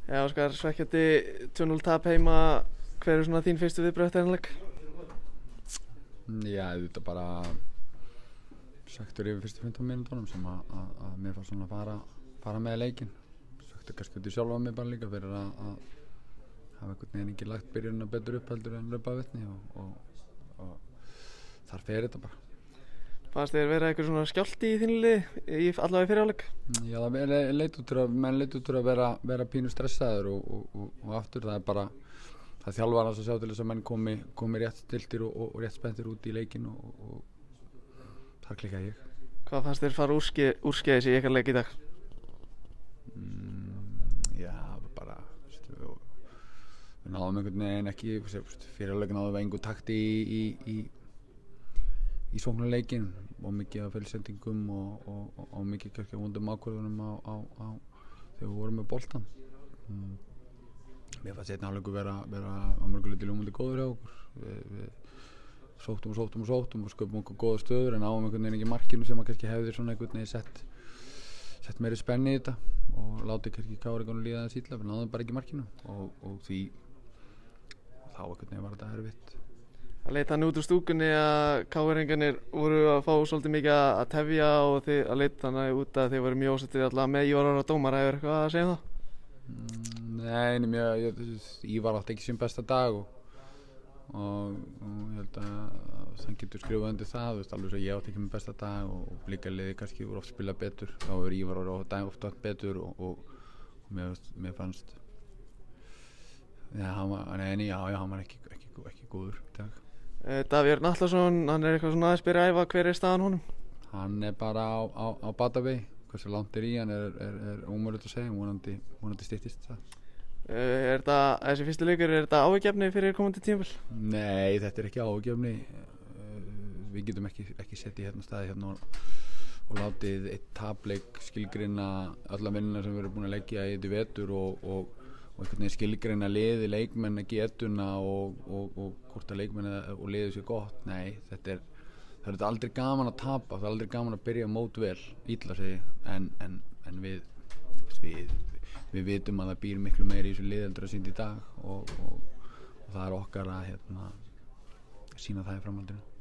Já, Óskar, svekkjandi 2-0 tap heima. Hver svona þín fyrstu viðbrögð eftir þennan leik? Já, þetta bara svekktur yfir fyrstu 15 mínútunum sem að mér fannst svona fara með leikinn. Svekktur kannski út í sjálfa mig bara líka fyrir að hafa einhvern veginn ekki lagt byrjunina betur upp heldur en löpa vetni og þar fer þetta bara. Fannst þér vera eitthvað svona skjálfti í þínu liði allavega í fyrri hálfleik? Já, það leit út að vera pínu stressaður og aftur það er bara það þjálfar að sjá til þess að menn komi rétt stiltir og rétt spenntir út í leikinn og þar klikkaði ég. Hvað fannst þér fara úrskeiðis í ykkar leik í dag? Já, bara við náðum einhvern veginn ekki fyrir hálfleik náðum við engu takti í sóknarleikinn og mikið af feilsendingum og mikið kannski vondum ákvörðunum þegar við vorum með boltann. Mér fannst seinni hálfleikur vera á mörgu leyti ljómandi góður hjá okkur. Við sóttum og sköpum okkur góðar stöður en náum einhvern veginn ekki markinu sem að kannski hefði svona einhvern veginn sett meiri spenni í þetta og látið kannski Káringunum líða aðeins illa, við náðum bara ekki markinu og því þá einhvern veginn var þetta erfitt. Það leit þannig út úr stúkunni að KR-ingarnir voru að fá svolítið mikið að tefja og það leit þannig út að þeir voru mjög ósættir allavega með Ívar Orra dómara. Hefur eitthvað að segja það? Nei, Ívar átti ekki sín besta dag og ég held að hann getur skrifað undir það, alveg svo ég átti ekki minn besta dag og líka liði kannski voru oft spilað betur, þá hefur Ívar Orra ofta betur og mér fannst hann var ekki góður í dag. Davíð Örn Atlason, hann eitthvað svona aðeins byrja að æfa, hver staðan honum? Hann bara á batavegi, hversu langt í hann er ómögulegt að segja, vonandi styttist það. Þessi fyrstu leikur, er þetta áhyggjuefni fyrir komandi tímabil? Nei, þetta er ekki áhyggjuefni. Við getum ekki sett í staði og látið eitt tapleik skilgreina alla vinnuna sem við erum búin að leggja í þetta vetur og einhvern veginn skilgreina liði, leikmenn, getuna og hvort að leikmenn og liðið sé gott. Nei, það er aldrei gaman að tapa, það er aldrei gaman að byrja mót vel, illa segi, en við vitum að það býr miklu meiri í þessu liði heldur að sýnt í dag og það er okkar að sýna það í framhaldinu.